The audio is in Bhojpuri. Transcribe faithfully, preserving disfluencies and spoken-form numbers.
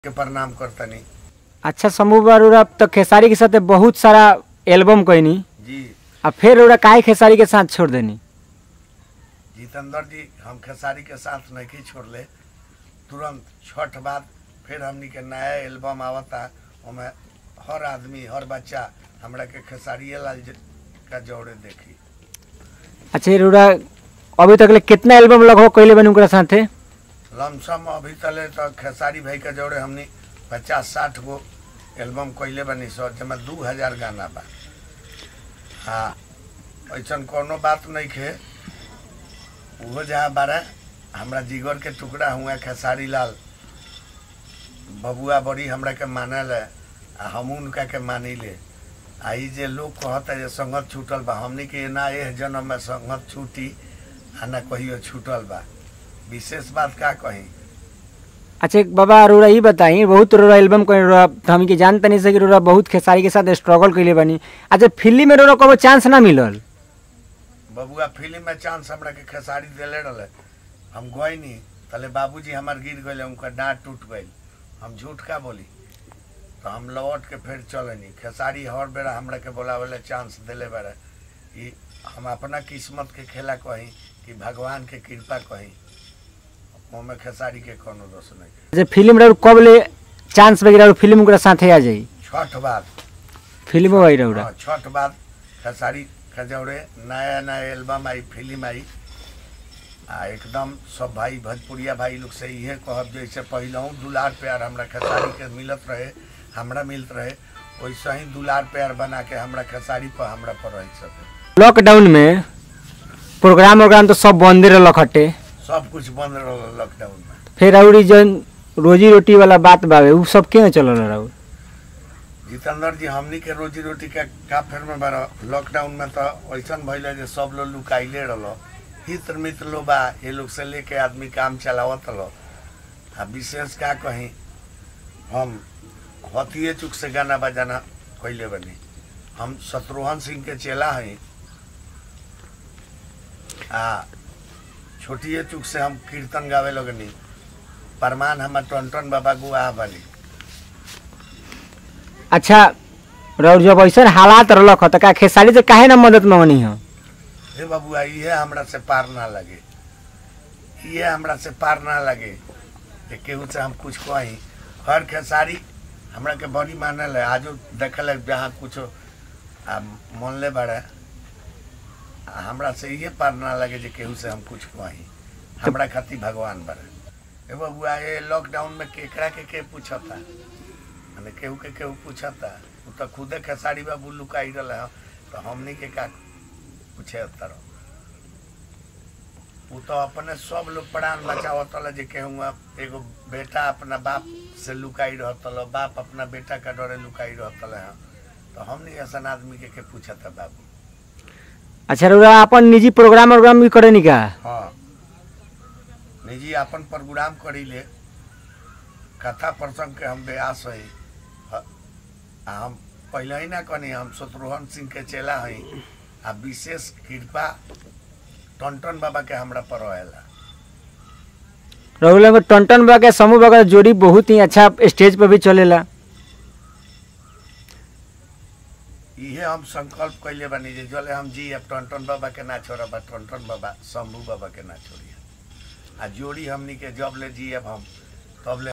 के प्रणाम करतनी। अच्छा शंभू बाबा तो खेसारी के साथ बहुत सारा एल्बम कईनी जी अब फिर ओरा काहे खेसारी के साथ छोड़ देनी? जितेंद्र जी हम खेसारी के साथ नहीं छोड़ले, तुरंत छठ बाद फिर हमनी के नया एल्बम आवता, हमें हर आदमी हर बच्चा हमरा के खेसारी लाल का जोड़े देखी। अच्छा रोरा अभी तक ले कितना एल्बम लगभग कैले बनी उनके साथे? लमसम अभी तले तो खेसारी भाई का जोड़े हमनी पचास साठ गो एल्बम कैले बनी सौ जमा दू हजार गाना बा। हाँ ऐसा कोनो बात नहीं खे, वो जहाँ बारे हमरा जिगर के टुकड़ा हुआ खेसारी लाल बबुआ बड़ी हमरा के मानल है, हम उनका के मानी ले। आई जे लोग कहता है संगत छूटल बा, हमनी के ना एह जन्म में संगत छूटी आ ना कहियो छूटल बा। विशेष बात का कही। अच्छा बाबा रोरा ये बताई, बहुत रोरा एल्बम कर रोरा तो हम के जानते नहीं से कि रोरा बहुत खेसारी के साथ स्ट्रगल कैले बनी। अच्छा फिल्म में रोरा कबो चांस ना मिलल? बबुआ फिल्म में चांस हमरा के खेसारी दिले रहे, हम गई नहीं तले बाबूजी हमार गिर गए, उनका डांट टूट गई, हम झूठ का बोली तो हम लौट के फिर चले नहीं। खेसारी हर बेरा हमरा के बोलावे चांस दिले बारे, कि हम अपना किस्मत के खेला कही कि भगवान के कृपा कही, में खेसारी के कोनो दोष नहीं। अच्छा फिल्म रे कब ले चांस वगैरह फिल्म के साथ आ जाई? छठ बाद फिल्म आई रहा छठ बाद खेसारी का जोड़े नया नया एल्बम आई, फिल्म आई आ एकदम सब भाई भोजपुरिया भाई लोग से इहे कहब जैसे पहले दुलार प्यार हमरा खेसारी के मिलत रहे, हमरा मिलत रहे, वैसे ही दुलार प्यार बना के हमरा खेसारी पर हमरा पर रह सके। लॉकडाउन में प्रोग्राम वोग्राम तो सब बंद रह खटे, सब कुछ बंद रहा लॉकडाउन में। फिर और जन रोजी रोटी वाला बात बावे वो सब क्यों चल रहा? जितेंद्र जी हमनी के रोजी रोटी का का फेर में बार लॉकडाउन में तो ऐसा भैल जे सब लोग लुकाइले रहो, हित मित्र लोग बा ये लोग से लेके आदमी काम चलावत लो। आ विशेष का कहीं हम हथिये चुक से गाना बजाना कैले बनी, हम शत्रुघ्न सिंह के चेला हैं। आ छोटिए चुक से हम कीर्तन गावे लगनी, परमान हमार टन बाबा गुआ बनी। अच्छा और जब ऐसा हालात रख तो का खेसारी से काहे ना मदद मांगनी है? हे बबुआ ये हमरा से पार ना लगे, ये हमरा से पार ना लगे कि केहू से हम कुछ कही। हर खेसारी हमरा के बड़ी मानल है, आजो देखल जहाँ कुछ मन ले बड़े हमरा से ये पार ना लगे जे केहू से हम कुछ कही, हमरा खातिर भगवान बड़े। ए बबुआ ये लॉकडाउन में केकरा के के पूछता, मैंने केहू के केहू पूछता, वो तो खुदे खेसारी बाबू लुकाई रहा है, तो हमनी के का पूछे तरह वो तो अपने सब लोग प्राण बचावत जे केहू एगो बेटा अपना बाप से लुकाई रहता, बाप अपना बेटा का डरे लुकाई रहता है, तो हमनी ऐसा आदमी के के पूछता बाबू। अच्छा रोरा अपन निजी प्रोग्राम वोग्राम भी करे नहीं का? हाँ निजी अपन प्रोग्राम करी ले, कथा प्रसंग के हम ब्यास है, हम पहले ही ना कहनी हम शत्रुघ्न सिंह के चेला हैं। आ विशेष कृपा टन बाबा के हमरा पर रहेला। रघुला में टन बाबा के समूह बाबा जोड़ी बहुत ही अच्छा स्टेज पर भी चलेला। इहे हम संकल्प कैले बनी जे जले हम जी अब टन बाबा के ना छोड़ा, टन बाबा शंभू बाबा के ना छोड़िए। आ जोड़ी हमनी के जब ले जी अब हम तब ले